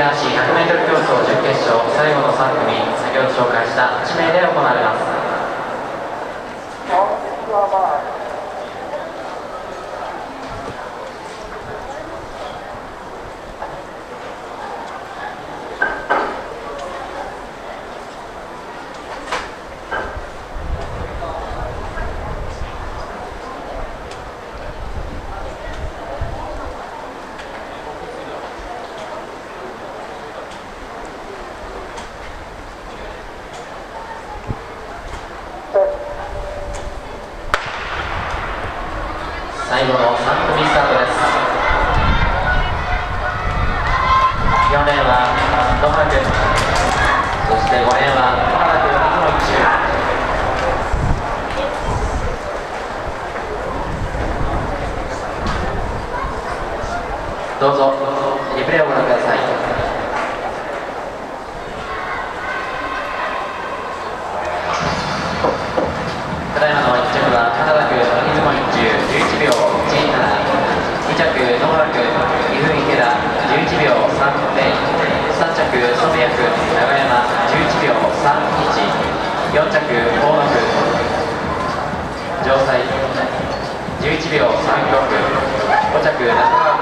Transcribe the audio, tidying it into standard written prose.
男子 100m 競争準決勝最後の3組、先ほど紹介した8名で行われます。最後の3組スタートです。4レーンは野原君、そして5レーンは野原君の1周。どうぞリプレイをご覧ください。ただいまの1着は原田君出雲1中11秒17、2着野原君2分池田11秒30、3着染谷君長山11秒31、4着河野君城西11秒36、5着中川